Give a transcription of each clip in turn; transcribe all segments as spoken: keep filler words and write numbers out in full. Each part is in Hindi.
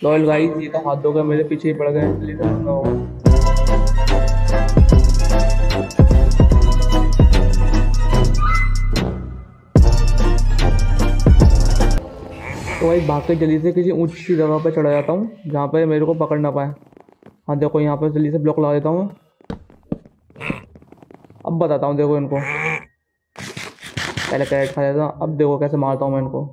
लॉयल गाइस, ये तो हाथ धोकर मेरे पीछे ही पड़ गए, इसलिए तो ना होगा। तो भाई भाग के जल्दी से किसी ऊंची सी जगह पर चढ़ा जाता हूँ जहाँ पे मेरे को पकड़ ना पाए। हाँ देखो, यहाँ पर जल्दी से ब्लॉक लगा देता हूँ। अब बताता हूँ देखो इनको, पहले कैरेट खा लेता हूँ, अब देखो कैसे मारता हूँ मैं इनको।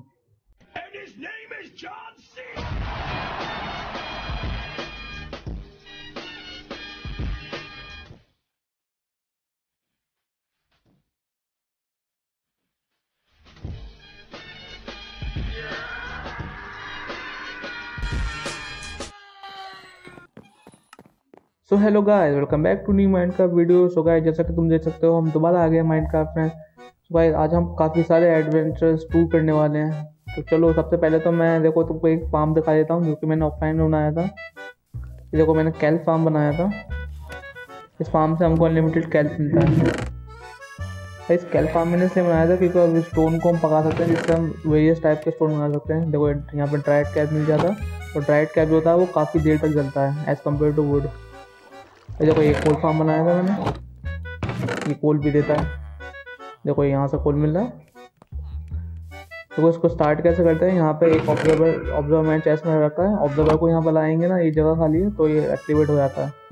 So hello guys, welcome back to new Minecraft video. So guys, जैसा कि तुम देख सकते हो हम दोबारा आ गए माइनक्राफ्ट में। सो गाइस, आज हम काफ़ी सारे एडवेंचर्स टूर करने वाले हैं। तो चलो, सबसे पहले तो मैं देखो तुमको एक फार्म दिखा देता हूँ जो कि मैंने ऑफलाइन में बनाया था। ये देखो, मैंने कैल फार्म बनाया था। इस फार्म से हमको अनलिमिटेड कैल मिलता है। इस कैल फार्म मैंने इसलिए बनाया था क्योंकि अब स्टोन को हम पका सकते हैं, जिससे हम वेरियस टाइप के स्टोन बना सकते हैं। देखो यहाँ पर ड्राइड कैप मिल जाता है, और ड्राइड कैप जो होता है वो काफ़ी देर तक जलता है एज़ कम्पेयर टू वुड। देखो एक कोल फार्म बनाया था मैंने, ये कोल भी देता है। देखो यहाँ से कोल मिल रहा है। देखो इसको स्टार्ट कैसे करते हैं, यहाँ पे एक ऑब्जर्वर ऑब्जर्वर मैंने चेस्ट में रखा है। ऑब्जर्वर को यहाँ पर लाएंगे ना, ये जगह खाली है तो ये एक्टिवेट हो जाता है।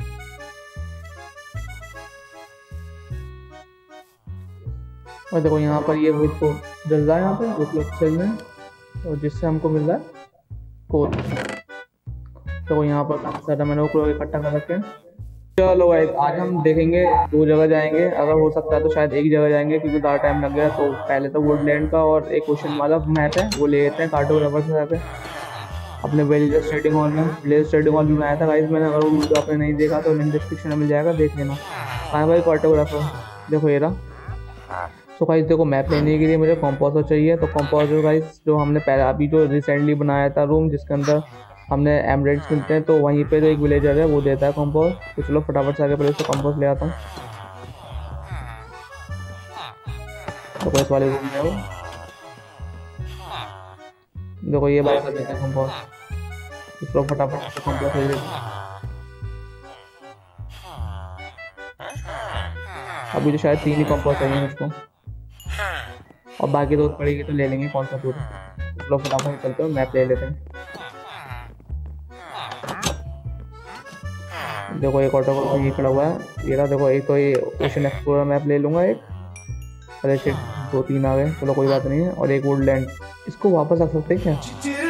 और देखो यहाँ पर ये वुड को जल रहा है, यहाँ पे वुड लोग चल रहे हैं, और जिससे हमको मिल रहा है कोल। देखो यहाँ पर काफ़ी सारा मैंने वो इकट्ठा कर रखे हैं। चलो भाई, आज हम देखेंगे, दो जगह जाएंगे। अगर हो सकता है तो शायद एक जगह जाएंगे क्योंकि ज़्यादा टाइम लग गया। तो पहले तो वुडलैंड का और एक ओशन वाला मैप है वो ले लेते हैं कार्टोग्राफर से जाके अपने विलेज ट्रेडिंग हॉल में। विलेज ट्रेडिंग हॉल भी बनाया था गाइस मैंने, अगर वो वीडियो आपने नहीं देखा तो लिंक डिस्क्रिप्शन में मिल जाएगा, देख लेना। कहाँ भाई कार्टोग्राफर, देखो ये रहा। तो गाइस देखो, मैप लेने के लिए मुझे कॉम्पोजर चाहिए। तो कॉम्पोजर गाइस जो हमने पहले अभी जो रिसेंटली बनाया था रूम, जिसके अंदर हमने एमरेड्स मिलते हैं, तो वहीं पे जो एक विलेजर है वो देता है कंपोज। तो चलो फटाफट से आगे पहले उसको कंपोज ले आता हूँ। तो इस वाले रूम में वो देखो ये बात कर देते हैं कंपोज। इसको फटाफट से कंपोज ले लेते हैं। अभी तो शायद तीन ही कंपोज चाहिए मुझको, और बाकी दो पड़ेगी तो ले लेंगे कौन सा दूर। चलो फटाफट चलते हैं, मैप ले लेते हैं। देखो एक ऑटो को ये खड़ा हुआ है, ये रहा। देखो एक तो ये ओशन एक्सप्लोरर मैप ले लूँगा एक, अरे शिट दो तीन आ गए, चलो कोई बात नहीं है। और एक वुडलैंड, इसको वापस रख सकते हैं क्या?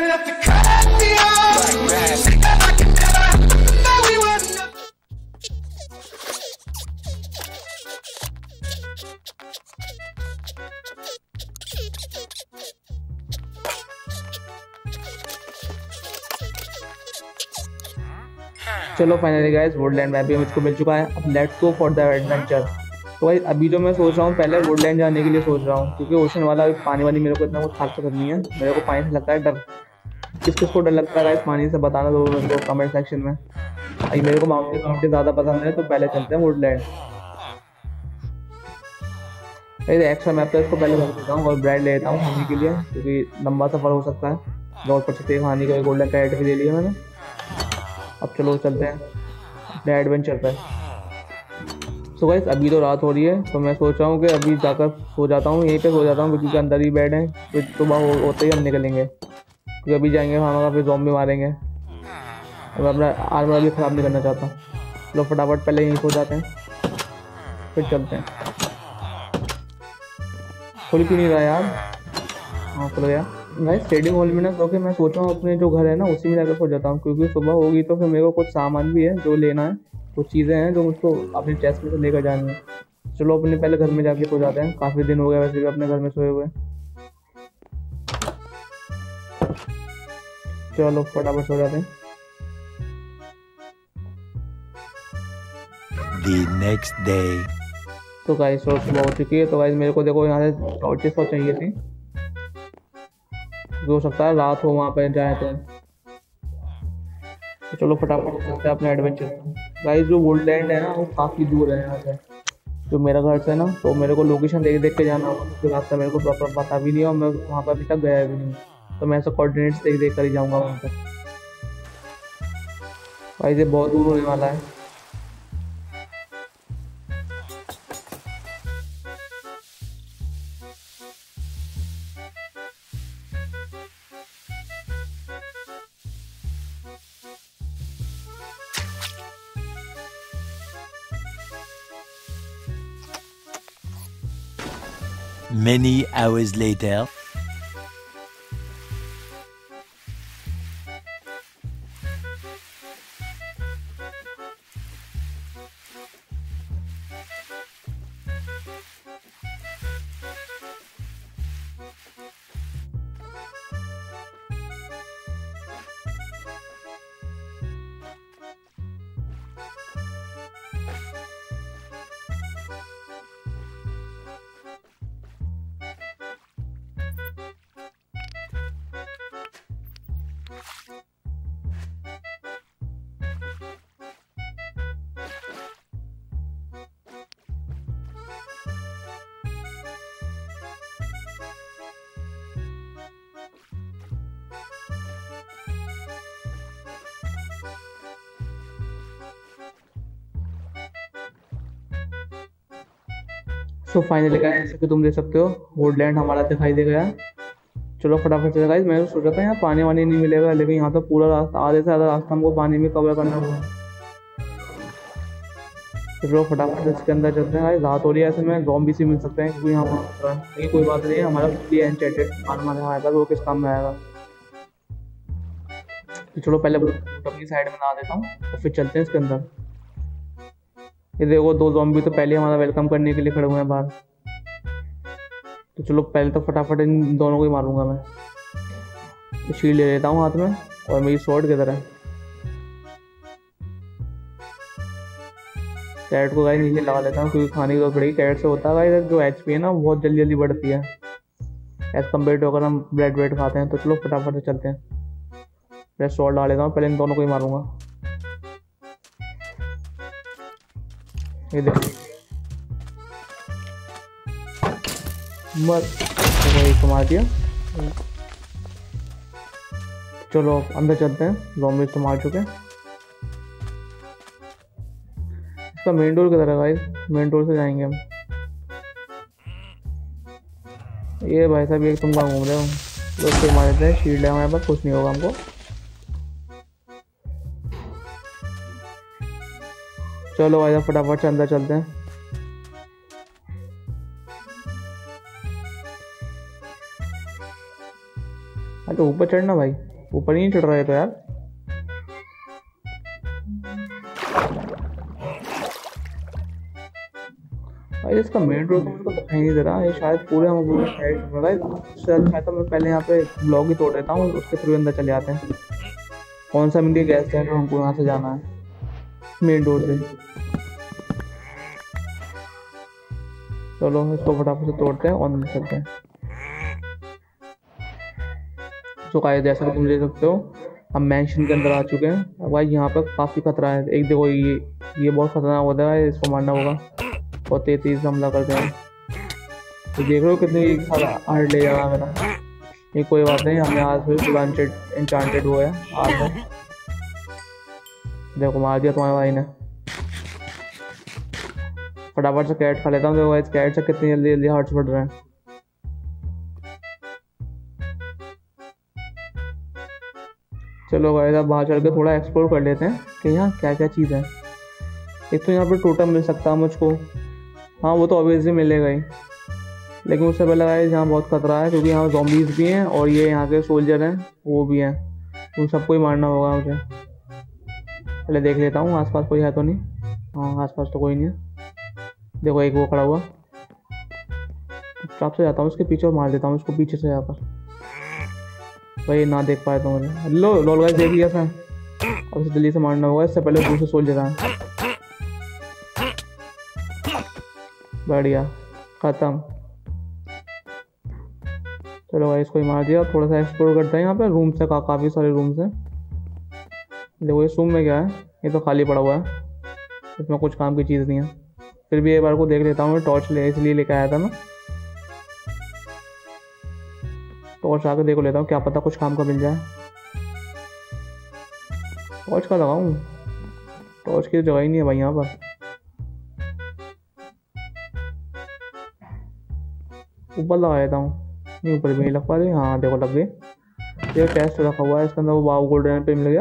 चलो फाइनली गाइस, वुडलैंड मैप भी मुझको मिल चुका है। अब let's go for the adventure. तो भाई अभी जो मैं सोच रहा हूँ, पहले वुडलैंड जाने के लिए सोच रहा हूँ, क्योंकि ओशन वाला पानी वाली मेरे को इतना कुछ खास पसंद नहीं है। मेरे को पानी से लगता है डर। किस किस को डर लगता है गाइस पानी से, बताना दो मेरे को कमेंट सेक्शन में। अभी मेरे को माउंटेन माउंटेन ज़्यादा पसंद है, तो पहले चलते हैं वुडलैंड। एक्स्ट्रा मैप तो इसको पहले भर देता हूँ और ब्रेड ले लेता हूँ खाने के लिए, क्योंकि लंबा सफ़र हो सकता है। बहुत पर सकते खाने का गोल्डन कैरेट भी ले लिया मैंने। अब चलो चलते हैं अपने एडवेंचर पर। सो गाइस अभी तो रात हो रही है, तो मैं सोच रहा हूँ कि अभी जाकर सो जाता हूँ, यहीं पे सो जाता हूँ क्योंकि अंदर ही बेड है। तो सुबह हो, होते ही हम निकलेंगे, क्योंकि अभी जाएंगे हमारा फिर ज़ॉम्बी मारेंगे, और मैं अपना आर्मर भी ख़राब नहीं करना चाहता। चलो फटाफट पहले यहीं सो जाते हैं, फिर चलते हैं। खुल क्यों नहीं रहा यार? हाँ खुल गया गाइस ट्रेडिंग हॉल में ना, क्योंकि मैं सोच रहा हूँ अपने जो घर है ना उसी में जाकर सो जाता हूँ, क्योंकि सुबह होगी तो फिर मेरे को कुछ सामान भी है जो लेना है, कुछ चीज़ें हैं जो मुझको अपने चेस्ट में से लेकर जानी है। चलो अपने पहले घर में जाके सो जाते हैं, काफ़ी दिन हो गया वैसे भी अपने घर में सोए हुए। चलो फटाफट सो जाते हैं। The next day. तो गाइस सुबह हो चुकी है। तो गाइस मेरे को देखो यहाँ से टॉर्चेस तो चाहिए थी, हो सकता है रात हो वहाँ पर जाए तो। तो चलो फटाफट चलते हैं अपने एडवेंचर। गाइस जो वुडलैंड है ना वो काफ़ी दूर है यहाँ से, जो मेरा घर से ना, तो मेरे को लोकेशन देख देख के जाना होगा, क्योंकि रास्ता मेरे को प्रॉपर पता भी नहीं और मैं वहाँ पर अभी तक गया भी नहीं, तो मैं ऐसा कोऑर्डिनेट्स देख देख कर ही जाऊँगा वहाँ पर। भाई ये बहुत दूर होने वाला है। Many hours later. So finally guys, जैसे कि तुम देख सकते हो वुडलैंड हमारा दिखाई दे गया। चलो फटाफट से गाइस, मैं तो सोचा था यहाँ पानी वानी नहीं मिलेगा, लेकिन यहाँ तो पूरा रास्ता, आधे से ज़्यादा रास्ता हमको पानी में कवर करना हुआ। चलो फटाफट से इसके अंदर चलते हैं गाइस। रात हो रही है, ऐसे में ज़ॉम्बी से मिल सकते हैं क्योंकि यहाँ पर नहीं, कोई बात नहीं है, हमारा फुल्ली एन्चेंटेड आर्मर हमारे पास, वो किस काम में आएगा। तो चलो पहले अपनी साइड में ला देता हूँ और फिर चलते हैं इसके अंदर। ये देखो दो ज़ॉम्बी तो पहले हमारा वेलकम करने के लिए खड़े हुए हैं बाहर। तो चलो पहले तो फटाफट इन दोनों को ही मारूंगा मैं। तो शील्ड ले लेता हूँ हाथ में, और मेरी स्वॉर्ड किधर है। कैरेट को गाइस नीचे लगा लेता हूँ क्योंकि खाने की तो पड़ेगी। कैरेट से होता है गाइस जो एच पी है ना, बहुत जल्दी जल्दी बढ़ती है एज कम्पेयर टू अगर हम ब्रेड ब्रेड खाते हैं। तो चलो फटाफट से चलते हैं। मैं स्वॉर्ड डाल लेता हूँ, पहले इन दोनों को ही मारूंगा। ये देखो मर, वही को मार दिया। चलो अंदर चलते हैं, ज़ॉम्बीज़ तो मार चुके हैं। इसका मेन डोर किधर है गाइस? मेन डोर से जाएंगे हम। ये भाई साहब ये तुम कहाँ घूम रहे हो? तो उसको मार देते हैं, शील्ड है हमारे पास, कुछ नहीं होगा हमको। चलो भाई फटाफट से अंदर चलते हैं। अरे ऊपर चढ़ना भाई, ऊपर ही नहीं चढ़ रहे तो यार। भाई इसका मेन रोड तो मुझको दिखाई नहीं दे रहा, ये शायद पूरे हम पूरे साइड में भाई। उससे अच्छा तो मैं पहले यहाँ पे ब्लॉक ही तोड़ देता हूँ, उसके थ्रू अंदर चले आते हैं। कौन सा मिनट गैस है, हमको यहाँ से जाना है मेन डोर से। चलो इसको फटाफट से तोड़ते हैं और अंदर चलते हैं। तो गाइस जैसा कि तुम देख सकते हो हम मैंशन के अंदर आ चुके हैं। अब भाई यहाँ पर काफ़ी खतरा है। एक देखो ये ये बहुत खतरनाक होता है, इसको मारना होगा। बहुत तेज तेज हमला करते हैं। तो देख रहे हो कितनी एक साल हार्ड ले जाएगा मेरा। ये कोई बात नहीं, हमने आज भी पूरा एन्चांटेड हुआ है आज। देखो मार दिया तुम्हारे भाई ने। फटाफट से कैरेट खा लेता हूँ। देखो इस कैरेट से कितनी जल्दी जल्दी हार्ट्स बढ़ रहे हैं। चलो गाइस अब बाहर चल के थोड़ा एक्सप्लोर कर लेते हैं कि यहाँ क्या क्या चीज़ है। एक तो यहाँ पे टोटम मिल सकता है मुझको, हाँ वो तो ऑब्वियसली मिलेगा ही, लेकिन उससे पहले गाइस यहाँ बहुत खतरा है क्योंकि यहाँ ज़ॉम्बीज़ भी हैं और ये यहाँ के सोल्जर हैं वो भी हैं, उन सबको ही मारना होगा मुझे। पहले देख लेता हूँ आसपास कोई है तो नहीं। हाँ आसपास तो कोई नहीं है। देखो एक वो खड़ा हुआ, चुपचाप से जाता हूँ उसके पीछे और मार देता हूँ उसको पीछे से जाकर, भाई ना देख पाए तो मुझे। लो लोल गाइस देख लिया था, अब इसे जल्दी से मारना होगा, इससे पहले दूसरे सोल्जर आए। बढ़िया खत्म। चलो भाई इसको ही मार दिया। थोड़ा सा एक्सप्लोर करते हैं यहाँ पे। रूम से का, काफ़ी सारे रूम्स हैं। देखो इस रूम में क्या है, ये तो खाली पड़ा हुआ है, इसमें कुछ काम की चीज़ नहीं है। फिर भी एक बार को देख लेता हूँ। टॉर्च ले इसलिए लेके आया था मैं, टॉर्च आके देख लेता हूँ, क्या पता कुछ काम का मिल जाए। टॉर्च का लगाऊँ, टॉर्च की जगह ही नहीं है भाई यहाँ पर। ऊपर लगा देता हूँ, नहीं ऊपर भी नहीं लग पा रही। हाँ देखो लग गई। ये टेस्ट रखा हुआ है इसके अंदर, वो वाव गोल्डन पे मिल गया।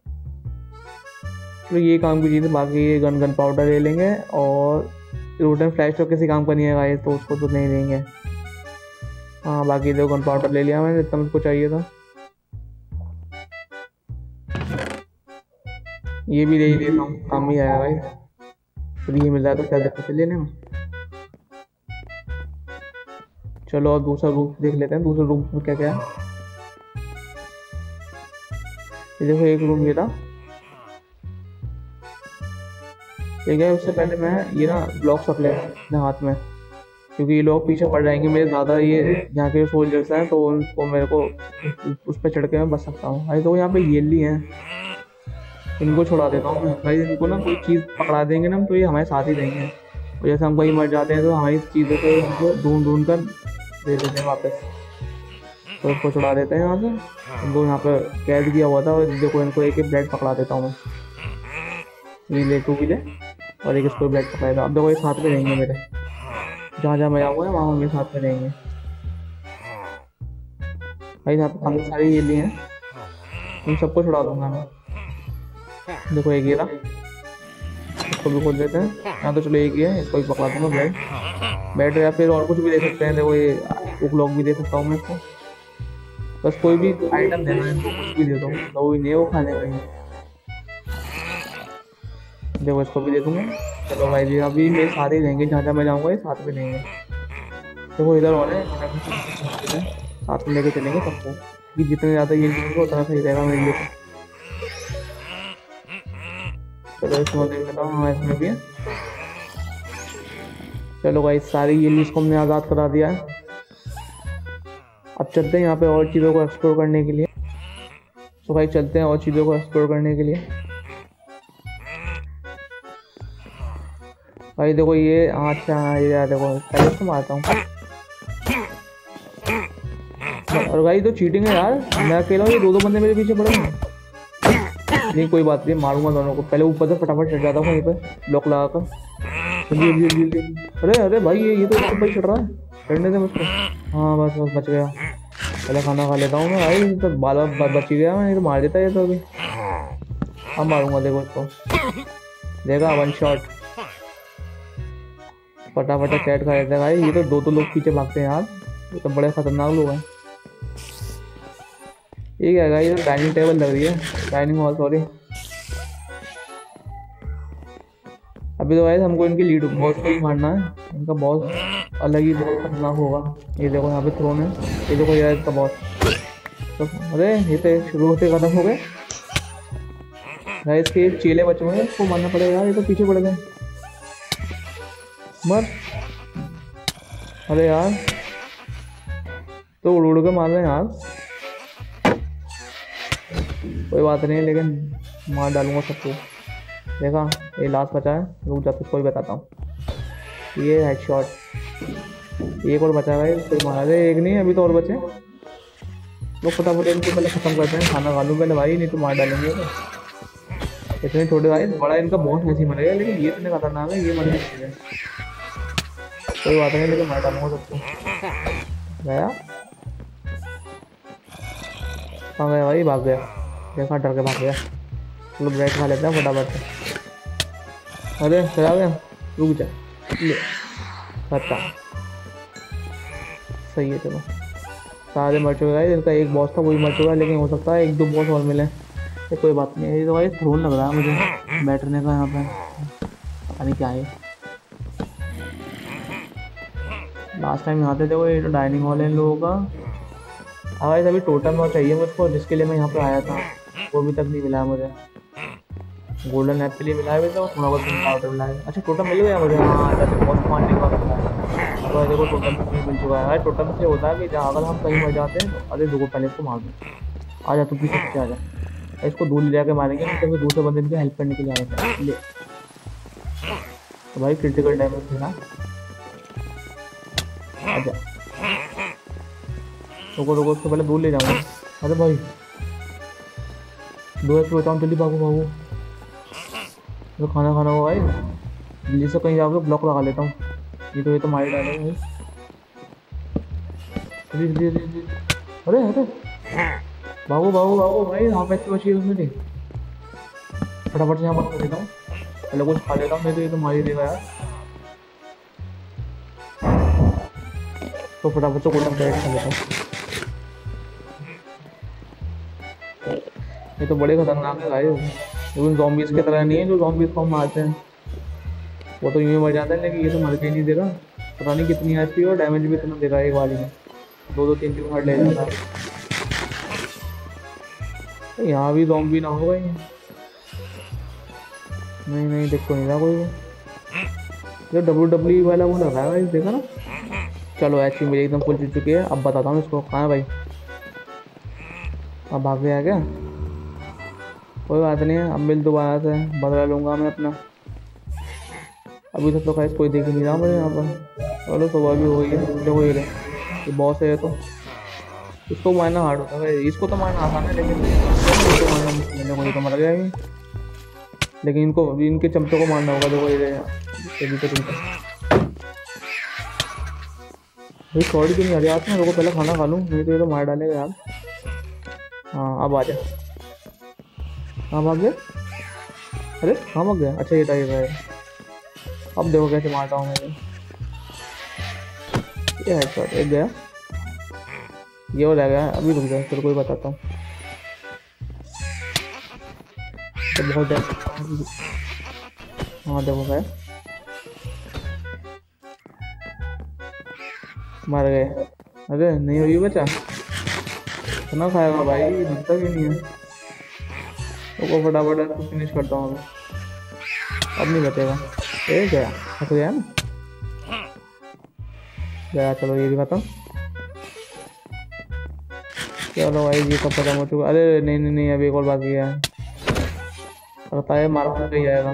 तो ये काम की चीज़ है। बाकी ये गन गन पाउडर ले लेंगे और रोटन फ्लैश तो किसी काम का नहीं है गाइस, तो उसको तो नहीं देंगे। हाँ बाकी देखो गन पाउडर ले लिया मैंने, इतना मुझको चाहिए था। ये भी ले ही लेता हूँ, काम ही आया भाई। तो ये मिल रहा है तो क्या दिक्कत है लेने में। चलो अब दूसरा रूम देख लेते हैं, दूसरे रूम में क्या क्या है। ये देखो एक रूम ये था, ठीक है। उससे पहले मैं ये ना ब्लॉक्स रख लेता अपने हाथ में, क्योंकि ये लोग पीछे पड़ जाएंगे मेरे ज़्यादा। ये यहाँ के सोल्जर्स हैं तो उनको मेरे को उस पर चढ़ के मैं बच सकता हूँ। भाई तो यहाँ पे येली हैं, इनको छुड़ा देता हूँ मैं भाई। इनको ना कोई चीज़ पकड़ा देंगे ना तो ये हमारे साथ ही देंगे, और जैसे हम कहीं मर जाते हैं तो हमारी चीज़ों को इनको ढूंढ ढूंढ कर दे देते हैं वापस। तो इसको छुड़ा देते हैं यहाँ से, इनको यहाँ पर कैद किया हुआ था। और देखो इनको एक एक ब्रेड पकड़ा देता हूँ मैं। ये ले टू भी ले और एक इसको ब्रेड पकड़ाएगा। अब देखो ये साथ में रहेंगे मेरे, जहाँ जहाँ मैं जाऊँगा वहाँ मेरे साथ में रहेंगे भाई। यहाँ पर काफ़ी सारे ये लिए हैं, इन सबको छुड़ा दूंगा मैं। देखो एक ये रहा, इसको भी खोल देते हैं। यहाँ तो चलो एक ही है, इसको भी पकड़ा दूंगा ब्रेड ब्रेड या फिर और कुछ भी दे सकते हैं। देखो ये एक लॉक भी दे सकता हूँ मैं इसको, बस कोई भी आइटम देना है, कुछ भी दे दो, तो वो नहीं है वो खाने का ही। देखो इसको भी दे दूंगा। चलो भाई जी अभी मेरे सारे रहेंगे, जहाँ जहाँ मैं जाऊँगा ये साथ में रहेंगे। देखो इधर और है, साथ में लेके चलेंगे सबको, कि जितने ज़्यादा ये लेंगे उतना सही रहेगा मेरे लिए। चलो इसमें देख लेता हूँ। हाँ इसमें भी है। चलो भाई सारी ये लिस्ट को हमने आज़ाद करा दिया है। अब चलते हैं यहाँ पे और चीज़ों को एक्सप्लोर करने के लिए। तो भाई चलते हैं और चीज़ों को एक्सप्लोर करने के लिए। भाई देखो ये अच्छा ये यार देखो पहले इसको मारता हूँ। और भाई तो चीटिंग है यार, मैं अकेला हूँ, ये दो दो बंदे मेरे पीछे पड़े हैं। नहीं कोई बात नहीं, मारूंगा दोनों को। पहले ऊपर से फटाफट चढ़ जाता हूँ वहीं पे ब्लॉक लगा कर। जल्दी जल्दी जल्दी। अरे अरे भाई ये ये तो ऊपर ही चढ़ रहा है, चढ़ने दे मुझको। हाँ बस बस बच गया। पहले खाना खा लेता हूँ मैं भाई, तो बाल बच ही गया। मैं तो मार देता है ये तो अभी। अब मारूंगा देखो इसको, देखा वन शॉट फटाफट कैट खा लेता है भाई। ये तो दो दो लोग पीछे भागते हैं यार, ये तो बड़े खतरनाक लोग हैं। ये क्या है, ये डाइनिंग टेबल लग रही है, डाइनिंग हॉल सॉरी। अभी तो भाई हमको इनकी लीड बॉस को ही मारना है। इनका बॉस अलग ही बहुत खतरनाक होगा। ये देखो यहाँ पे थ्रोन है, ये देखो यार इसका बॉस। तो अरे ये तो शुरू होते खत्म हो गए भाई। इसके चेले बचे हुए हैं, इसको मारना पड़ेगा यार, ये तो पीछे पड़ गए। मर, अरे यार तो उड़ उड़ के मार रहे हैं यार। कोई बात नहीं, लेकिन मार डालूंगा सबको। देखा ये लास्ट बचा है, रुक जा तो कोई बताता हूँ। ये हेडशॉट, एक और बचा है कोई मारा दे। एक नहीं अभी तो और बचे लोग। फटाफट इनको पहले खत्म करते हैं, खाना खा लूँ पहले भाई, नहीं तो मार डालेंगे। इतने छोटे भाई, बड़ा इनका बहुत ऐसी मरेगा, लेकिन ये इतने खतरनाक है, ये मरने चाहिए। कोई बात नहीं, लेकिन मार डालूंगा सबको। गया कहाँ गया भाई, भाग गया। देखा डर के भाग गया। चलो ब्रेड खा लेते हैं फटाफट। अरे चला गया, रुक जा ले पता सही है। चलो सारे मर चुके हैं, इनका एक बॉस था वही मर चुका है, लेकिन हो सकता है एक दो बॉस और मिले। तो कोई बात नहीं है। ये तो भाई थ्रोन लग रहा है मुझे बैठने का यहाँ पे, पता नहीं क्या है। लास्ट टाइम यहाँ पे देखो ये तो डाइनिंग हॉल है इन लोगों का। हाँ भाई अभी टोटम और चाहिए मुझको, जिसके लिए मैं यहाँ पे आया था, वो अभी तक नहीं मिला है मुझे। गोल्डन ऐप के लिए मिला है तो थोड़ा बहुत पाउडर मिला है। अच्छा टोटम मिल गया मुझे। हाँ जैसे बॉस मारने के बाद मिला है। तो देखो टोटम मिल चुका है। टोटम से होता है कि जहाँ अगर हम कहीं मर जाते हैं तो अरे देखो पहले इसको मार दो। आ जा तू पीछे पीछे आ जा, इसको दूर ले जाके मारेंगे, तो दूसरे बंदे की हेल्प करने के लिए आ रहे थे। ले तो भाई क्रिटिकल डैमेज थे ना। आजा रुको रुको, उसको पहले दूर ले जाऊंगा। अरे भाई दो एच बचाऊँ, जल्दी भागो भागो। तो खाना खाना हुआ है, जल्दी से कहीं जाकर ब्लॉक लगा लेता हूँ। ये तो ये तो मार डालेगा भाई। जल्दी जल्दी जल्दी। अरे अरे भागो भागो भागो भाई, यहाँ पे बची है उसमें। फटाफट से यहाँ बंद कर देता हूँ, पहले कुछ खा लेता हूँ, नहीं तो ये तो मार ही देगा यार। तो फटाफट से गोल्डन कैरेट खा लेता हूँ। ये तो बड़े खतरनाक है भाई, लेकिन ज़ॉम्बीज़ की तरह नहीं है जो ज़ॉम्बीज़ को हम मारते हैं। वो तो यूँ मर जाता है, लेकिन ये तो मर के नहीं देगा। पता नहीं कितनी एच पी और डैमेज भी इतना दे रहा है एक वाली में, दो दो तीन तीन हार्ट ले जाता है। तो यहाँ भी ज़ॉम्बी ना होगा ये। नहीं नहीं देख तो नहीं रहा कोई। ये डब्ल्यू डब्ल्यू वाला वो लग रहा है भाई, देखा ना। चलो एच पी मेरी एकदम फुल चुक चुकी है। अब बताता हूँ इसको कहाँ है भाई। अब भाग गया क्या? कोई बात नहीं है, अब मिल दोबारा से बदला लूँगा मैं अपना। अभी तक तो खैर कोई देख नहीं रहा मुझे यहाँ पर। चलो सुबह भी हो गई है। देखो ये ये बॉस है तो इसको मारना हार्ड होता है, इसको तो मारना आसान है, लेकिन इसको मारना मुश्किल है। कोई तो मर गया अभी, लेकिन इनको अभी इनके चमचों को मारना होगा। देखो ये भाई शॉर्ट क्यों नहीं आ रहा है? मेरे को पहले खाना खा लूँ, नहीं तो ये तो मार डालेगा यार। हाँ अब आ जा। कहाँ भाग गया? अरे कहाँ भाग गया? अच्छा ये था ये था। अब देखो कैसे मारता हूँ मैं। ये हेडशॉट एक गया, ये हो जाएगा। अभी रुक जाए, फिर कोई बताता हूँ। तो बहुत हाँ देखो गया, मर गए। अरे नहीं हुई बचा, इतना खाएगा भाई, लगता भी नहीं है। तो फटाफट इसको फिनिश करता हूँ। अब नहीं बचेगा। ए गया, फंस गया ना गया। चलो ये भी खत्म। चलो भाई ये सब खत्म हो चुका। अरे नहीं नहीं नहीं अभी एक और बाकी है। लगता है मारा नहीं जाएगा।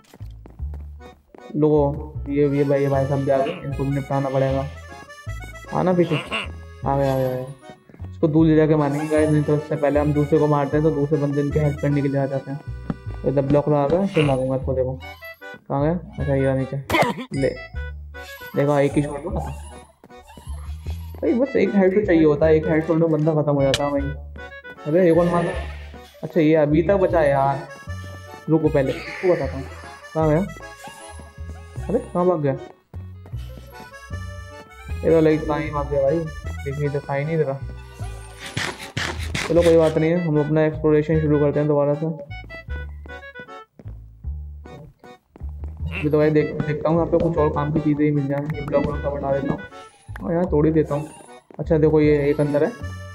लोगों ये ये भाई ये भाई सब जा गए, इनको भी निपटाना पड़ेगा। आना पीछे, आ गया आ गया। इसको दूर ले जाके मारेंगे गाइस, नहीं तो उससे पहले हम दूसरे को मारते हैं तो दूसरे बंदे इनके हेल्प करने के लिए आ जाते हैं। तो इधर ब्लॉक लगा कर फिर मारूंगा इसको। देखो कहाँ गया? अच्छा ये नीचे ले। देखो एक ही छोड़ दो भाई, बस एक हेड तो चाहिए होता है, एक हेड छोड़ने बंदा खत्म हो जाता है भाई। अरे ये कौन मार? अच्छा ये अभी तक बचा है यार। रुको पहले इसको बताता हूँ कहाँ गया। अरे कहाँ भाग गया? ये तो लाइक कहाँ ही भाग गया भाई, देखिए तो खा ही नहीं दे रहा। चलो कोई बात नहीं है, हम अपना एक्सप्लोरेशन शुरू करते हैं दोबारा से। अभी तो भाई देख देखता हूँ यहाँ पे कुछ और काम की चीज़ें ही मिल जाए। ये ब्लॉक ब्लॉक का बना देता हूँ और यहाँ तोड़ ही देता हूँ। अच्छा देखो ये एक अंदर है।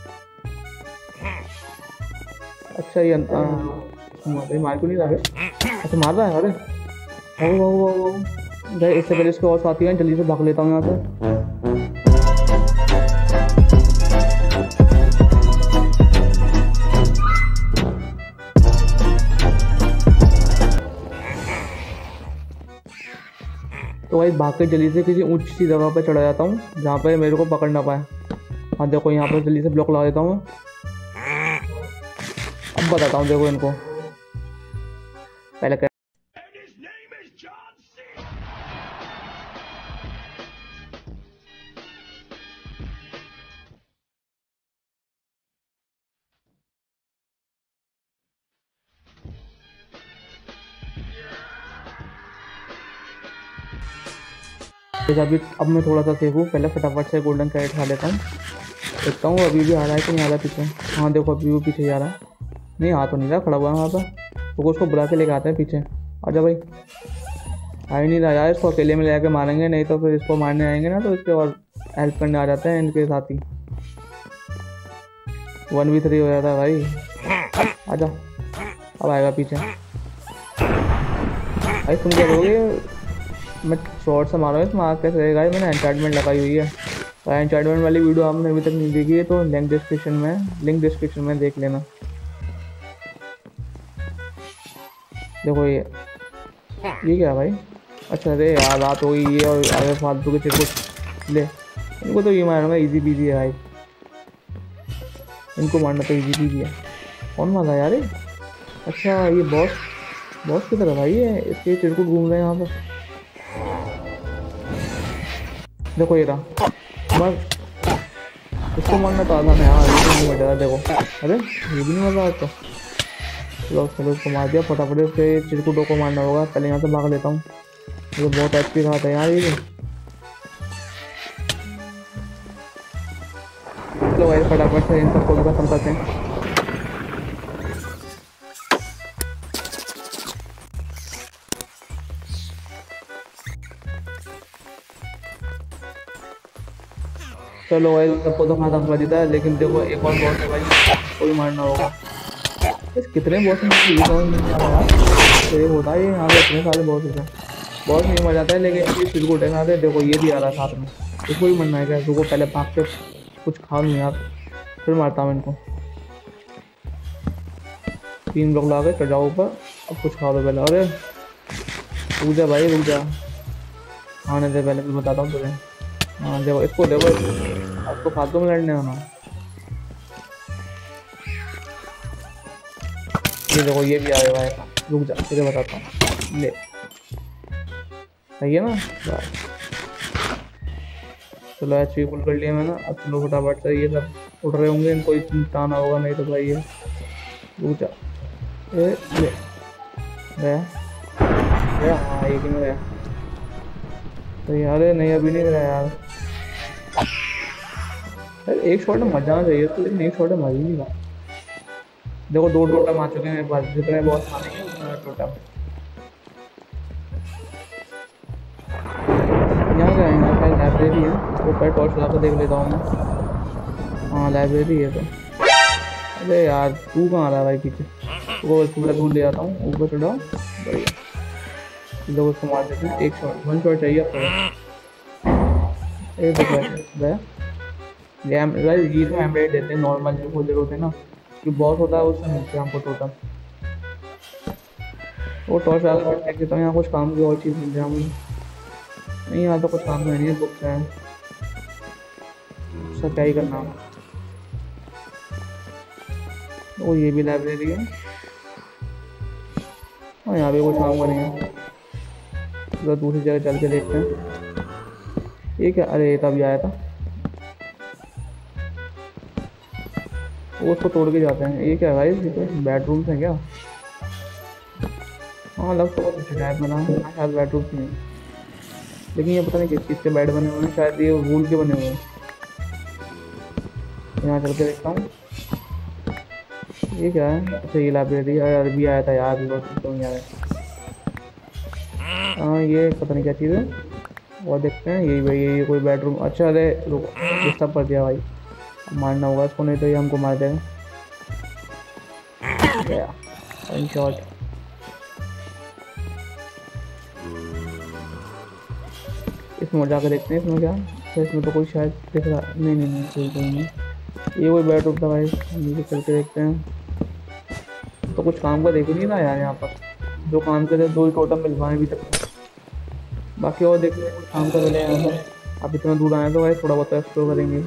अच्छा ये मार क्यों नहीं रहा है? अच्छा मार रहा है। अरे भागो भागो भागो, इससे पहले इसके और साथी हैं, जल्दी से भाग लेता हूँ यहाँ से। तो भाई भाग के जल्दी से किसी ऊंची सी जगह पर चढ़ा जाता हूँ जहाँ पर मेरे को पकड़ ना पाए। हाँ देखो यहाँ पर जल्दी से ब्लॉक लगा देता हूँ। अब बताता हूँ देखो इनको पहले कर। अभी अब मैं थोड़ा सा सेफ हूँ, पहले फटाफट से गोल्डन कैरेट खा लेता हूँ। देखता हूँ अभी भी आ रहा है कि नहीं आ रहा पीछे। हाँ देखो अभी भी पीछे जा रहा है। नहीं आ तो नहीं रहा, खड़ा हुआ है वहाँ पर। तो उसको बुला के लेके आते हैं पीछे। आजा भाई। आ ही नहीं रहा यार, इसको अकेले में ले जाके मारेंगे, नहीं तो फिर इसको मारने आएंगे ना तो इसके और हेल्प करने आ जाते हैं इनके साथ ही। वन वी थ्री हो जाता है भाई। आजा, अब आएगा पीछे। भाई तुम क्या करोगे? मैं शॉर्ट से मारा हूँ, मार कैसे रहेगा? मैंने एंचार्टमेंट लगाई हुई है। तो एंचार्टमेंट वाली वीडियो आपने अभी तक नहीं देखी है तो लिंक डिस्क्रिप्शन में लिंक डिस्क्रिप्शन में देख लेना। देखो ये ये क्या भाई? अच्छा अरे यार रात हो गई ये और आगे फालतू के चिरकुट ले। इनको तो ये मारना इजी पीजी है भाई, इनको मारना तो इजी पीजी है। कौन मारा यार? अच्छा ये बॉस बॉस की तरह भाई है, इसके चिरकुट घूम रहे हैं यहाँ पर। देखो ये रहा, मर इसको मारना तो आसान है यार, ये तो नहीं मजा। देखो अरे ये भी नहीं मजा आता। चलो चलो उसको मार दिया फटाफट से। चिरकुटों को मारना होगा, पहले यहाँ से भाग लेता हूँ। ये बहुत अच्छी बात है यार ये। चलो भाई फटाफट से इन सबको भी खत्म करते हैं। चलो भाई सबको तो खत्म कर देता है, लेकिन देखो एक और बॉस है भाई, कोई मारना होगा। इस कितने बॉस हैं ये होता है यहाँ पे, इतने सारे बॉस होते हैं। बॉस नहीं मर जाता है, लेकिन ये चिरकुट है यहाँ पे। देखो ये भी आ रहा है साथ में, इसको भी मरना है क्या? रुको पहले भाग के कुछ खा लूँ यार, फिर मारता हूँ इनको। तीन लोग ला के चढ़ जाओ ऊपर, अब कुछ खा लो पहले। अरे रुक जा भाई रुक जा, खाने दे पहले, फिर बताता हूँ तुझे। हाँ देखो इसको देखो, आपको फालतू में लड़ने आना। ये देखो ये भी आ गया भाई, रुक जा तुझे बताता हूँ। ले सही है ना, चलो एचपी फुल कर लिया मैंने। अब चलो फटाफट से, ये सब उठ रहे होंगे, इनको ताना होगा नहीं तो भाई। ये रुक जा, ए ले गया गया, हाँ एक ही में गया। तो यार नहीं अभी नहीं गया यार, एक शॉट में मर जाना चाहिए तो, लेकिन एक शॉट में मर ही नहीं रहा। देखो दो टोटम आ चुके हैं मेरे पास, जितने बॉस मारेंगे उतना टोटम। यहाँ का यहाँ का लाइब्रेरी है, वो पर टॉर्च लगा कर देख लेता हूँ मैं। हाँ लाइब्रेरी है तो। अरे यार तू कहाँ आ रहा है भाई पीछे? वो पूरा दूर ले आता हूँ, ऊपर चढ़ाओ बढ़िया। लोग उसको मार देते हैं, एक शॉट वन शॉट चाहिए आपको। एक देखो गैम ये तो एम्बेड देते हैं नॉर्मल जो होल्डर होते हैं ना, जो बॉस होता है उससे मिलते हैं हमको टोटम। वो टॉर्च आगे देख देता हूँ, यहाँ कुछ काम की और चीज़ मिल जाए मुझे। नहीं यहाँ तो कुछ काम नहीं है, बुक्स हैं सब क्या ही करना। वो ये भी लाइब्रेरी है, और यहाँ पे कुछ काम करेंगे तो दूसरी जगह चल के देखते हैं। ये क्या? अरे तभी आया था, वो उसको तोड़ के जाते हैं। ये क्या भाई, ये तो बेडरूम्स हैं क्या? हाँ लग तो कुछ टाइप बना है, शायद बेडरूम्स नहीं, लेकिन ये पता नहीं किस चीज़ के बेड बने हुए हैं, शायद ये वूल के बने हुए हैं। यहाँ चल के देखता हूँ ये क्या है। अच्छा ये लाइब्रेरी है, अरबी आया था यार, तो नहीं आ रहा। हाँ ये पता नहीं क्या चीज़ है, और देखते हैं। यही भाई ये कोई बेडरूम। अच्छा अरे रुक, डिस्टर्ब कर दिया भाई, मारना होगा इसको नहीं तो ये हमको मार देगा। One shot. इसमें जाकर देखते हैं इसमें क्या है। इसमें तो कोई शायद दिख रहा नहीं नहीं नहीं कोई कोई नहीं। ये कोई बेडरूम था भाई, नीचे चल के देखते हैं। तो कुछ काम का देख नहीं ना यार, यहाँ पर जो काम के थे दो ही टोटम मिल पाए अभी तक, बाकी और देखते हैं कुछ काम का मिले यहाँ पर। अब इतना दूर आए तो भाई थोड़ा बहुत एक्सप्लोर करेंगे।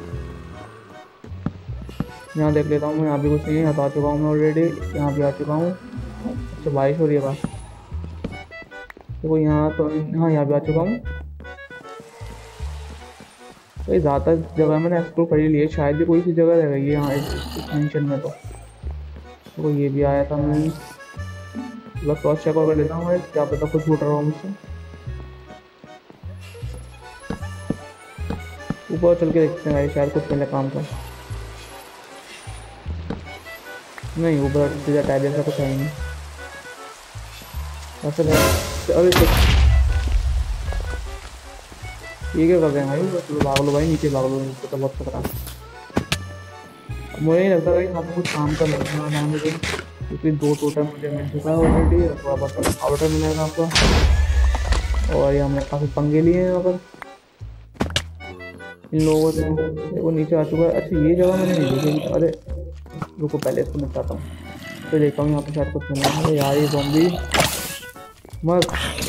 यहाँ देख लेता हूँ मैं, यहाँ भी कुछ नहीं है। यहाँ तो आ चुका हूँ मैं ऑलरेडी, यहाँ भी आ चुका हूँ। अच्छा बारिश हो रही है बस, देखो यहाँ तो, हाँ यहाँ भी आ चुका हूँ। तो ज़्यादा जगह मैंने एक्सप्लोर कर ही लिया, शायद ही कोई सी जगह रह गई है यहाँ इस मेंशन में। तो तो ये भी आया था मैं, बस क्रॉस चेक कर लेता हूँ, क्या पता कुछ छूट रहा हो मुझसे। ऊपर चल के देखते हैं भाई, शायद कुछ मिले काम का। नहीं ऊपर सीधा टाइल जैसा कुछ है नहीं ऐसा। अरे ये क्या कर रहे हैं भाई? चलो भाग लो भाई, नीचे भाग लो, नीचे तो बहुत खतरा। मुझे नहीं लगता भाई यहाँ पर कुछ काम का लगना है मुझे, क्योंकि दो टोटल मुझे मिल चुका है ऑलरेडी, थोड़ा बहुत आउटर मिलेगा आपको। और ये हमने काफ़ी पंगे लिए हैं यहाँ पर इन लोगों से। वो नीचे आ चुका है। अच्छा ये जगह मैंने नहीं देखी। अरे रुको पहले इसको निपटाता हूँ, फिर देखता हूँ यहाँ पर शायद कुछ मिला है। यार ये ज़ॉम्बी मर,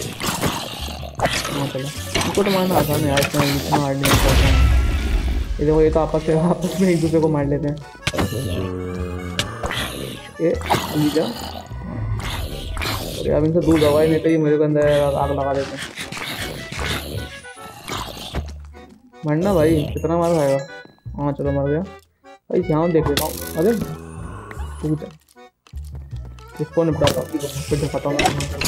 हाँ चलो इसको तो मारना आसान है यार, इतना इतना हार्ड नहीं होता है। ये देखो ये तो आपस में आपस में एक दूसरे को मार लेते हैं। ये नीचा अरे अब इनसे दूर दवाई नहीं तो ये मेरे को अंदर आग लगा देते हैं। मरना भाई, कितना मार खाएगा। हाँ चलो मर गया भाई। यहाँ देख लेता हूँ। अरे तू जा, इसको निपटाता हूँ फिर दिखाता हूँ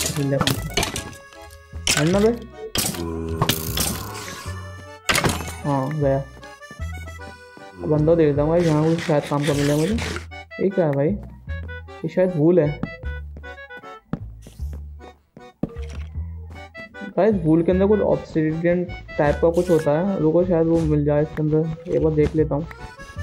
मरना भाई। हाँ गया। बंदा देखता हूँ भाई, यहाँ कुछ शायद काम का मिला मुझे। ये क्या है भाई, ये शायद भूल है भाई। भूल के अंदर कुछ ऑब्सिडियन टाइप का कुछ होता है, रुको शायद वो मिल जाए इसके अंदर। एक बार देख लेता हूँ।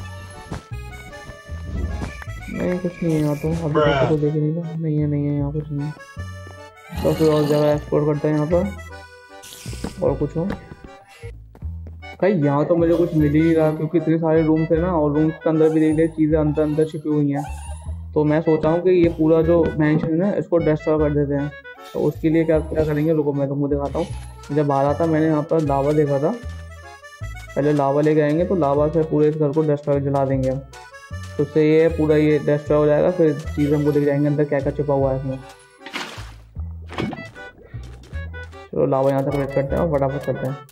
नहीं कुछ नहीं है यहाँ तो, अभी तक तो देख नहीं था। नहीं है नहीं है यहाँ कुछ नहीं है। तो फिर और जगह एक्सप्लोर करते हैं यहाँ पर और कुछ हो भाई। यहाँ तो मुझे कुछ मिल ही नहीं रहा क्योंकि इतने सारे रूम थे ना, और रूम्स के अंदर भी देख ले चीज़ें अंदर अंदर छिपी हुई हैं। तो मैं सोचा हूँ कि ये पूरा जो मैंशन है इसको डिस्ट्रॉय कर देते हैं। तो उसके लिए क्या क्या करेंगे, रुको मैं तुमको दिखाता हूँ। जब आ रहा था मैंने यहाँ पर लावा देखा था, पहले लावा लेके आएंगे तो लावा से पूरे इस घर को डिस्ट्रॉय जला देंगे हम। तो उससे ये पूरा ये डिस्ट्रॉय हो जाएगा, फिर चीज़ें हमको दिख जाएंगे अंदर क्या क्या छुपा हुआ है इसमें। चलो लावा यहाँ तक वेट करते हैं और फटाफट करते हैं।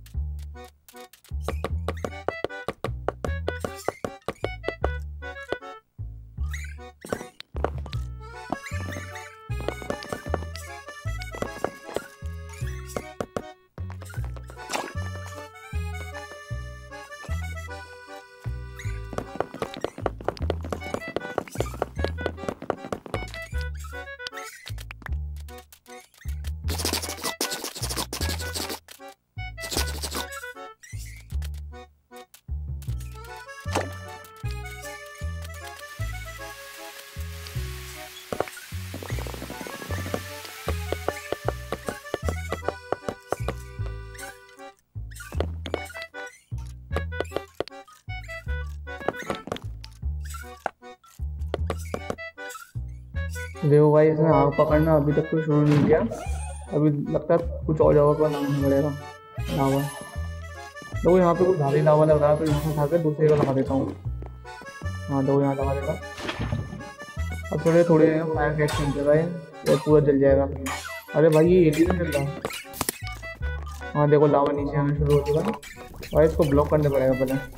देखो भाई इसने आग पकड़ना अभी तक कोई शुरू नहीं किया। अभी लगता है कुछ और जगह पर लगाना पड़ेगा लावा। देखो यहाँ पे कुछ भारी लावा लग रहा है, तो यहाँ से उठा कर दूसरी जगह लगा देता हूँ। हाँ देखो यहाँ लगा देगा। अब थोड़े थोड़े फायर कैच सुनते भाई, ये पूरा जल जाएगा। अरे भाई ये एटी नहीं चल रहा। हाँ देखो लावा नीचे आना शुरू हो चुका है भाई, इसको ब्लॉक करने पड़ेगा पहले।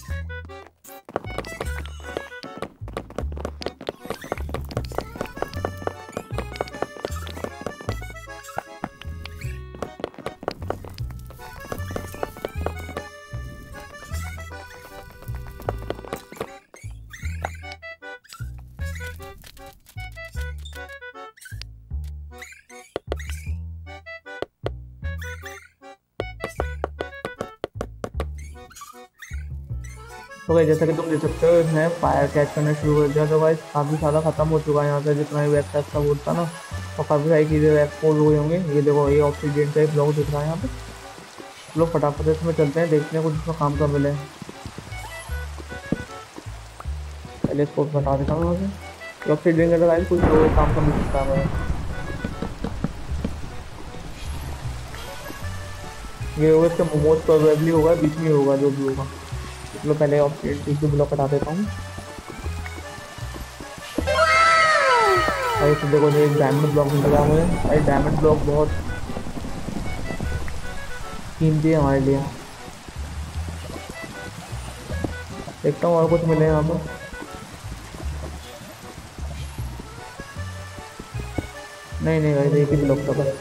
तो भाई जैसा कि तुम देख सकते हो इसने फायर कैच करना शुरू कर दिया। तो भाई काफ़ी सारा ख़त्म हो चुका है यहाँ से जितना भी वैक्स का बोर्ड था ना, और काफ़ी सारी चीज़ें एक्सपोज हुई होंगी। ये देखो ये ऑक्सीजन का एक ब्लॉक दिख रहा है यहाँ पे। लोग फटाफट इसमें चलते हैं, देखते हैं कुछ इसमें काम का मिले। पहले इसको बता देता हूँ मुझे ऑक्सीजन का लगाए कुछ तो काम का मिल सकता है। ये होगा इसका मोमोज प्रोबेबली होगा, बीच में होगा जो भी होगा। चलो पहले ऑप्शन की ब्लॉक हटा देता हूँ। तो देखो ये डायमंड ब्लॉक मिल रहा है मुझे। भाई डायमंड ब्लॉक बहुत कीमती है हमारे लिए। देखता हूँ और कुछ मिले यहाँ पर। नहीं नहीं भाई एक ही ब्लॉक था बस।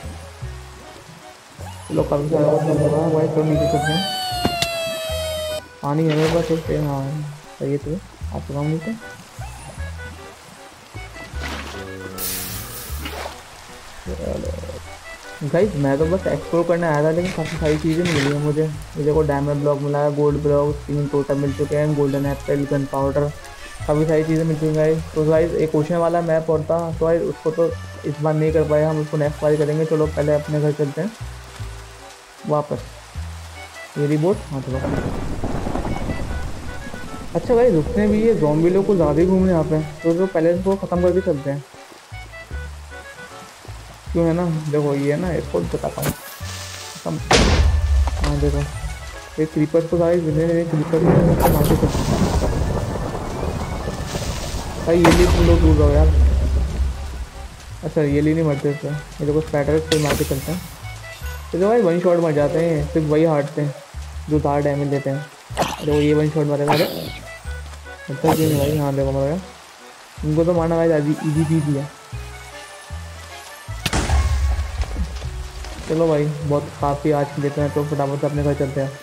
चलो काफ़ी सारा कुछ मिल रहा है भाई। तो नीचे चलते हैं, पानी है मेरे पास एक। हाँ सही है। तो आप चुका हूँ नीचे। गाइस मैं तो बस एक्सप्लोर करने आया था, लेकिन काफ़ी सारी चीज़ें मिली हैं मुझे। ये देखो डायमंड ब्लॉक मिला है, गोल्ड ब्लॉक तीन टोटल मिल चुके हैं, गोल्डन एप्पल, गन पाउडर, काफ़ी सारी चीज़ें मिल चुकी हैं। तो गाइस एक क्वेश्चन वाला मैप और था, तो गाइस उसको तो इस बार नहीं कर पाए हम, उसको नेक्स्ट बार करेंगे। चलो पहले अपने घर चलते हैं वापस। ये रिबोट। हाँ चलो। अच्छा भाई रुकते भी ये ज़ॉम्बी लोग को ज़्यादा ही घूमने यहाँ पे, तो जो पहले इसको ख़त्म करके चलते हैं। क्यों है ना, देखो ये है ना, इसको बताता हूँ खत्म। हाँ देखो ये क्रीपर को सारे जितने क्रीपर मार के चलते भाई। ये भी तुम लोग दूर रहो यार। अच्छा रियली नहीं मरते इससे, ये देखो स्पैटर कोई मार के चलते हैं। तो भाई वन शॉट मर जाते हैं, सिर्फ वही हारते हैं जो ज़्यादा डैमेज देते हैं। अरे वो ये वन शॉट मारेगा। अरे अच्छा क्यों नहीं भाई, हाँ देखो मर गया। उनको तो मारना भाई इजी चीज़ है। चलो भाई बहुत काफ़ी आज लेते हैं, तो फटाफट से अपने घर चलते हैं।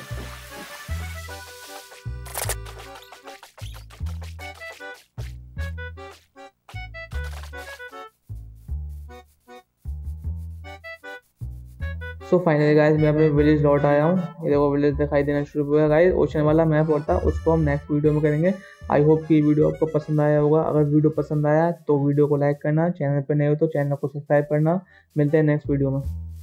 सो फाइनली गाइस मैं अपने विलेज लौट आया हूँ। ये देखो विलेज दिखाई देना शुरू हुआ है गाइस। ओशन वाला मैप होता उसको हम नेक्स्ट वीडियो में करेंगे। आई होप कि वीडियो आपको पसंद आया होगा। अगर वीडियो पसंद आया तो वीडियो को लाइक करना, चैनल पर नए हो तो चैनल को सब्सक्राइब करना। मिलते हैं नेक्स्ट वीडियो में।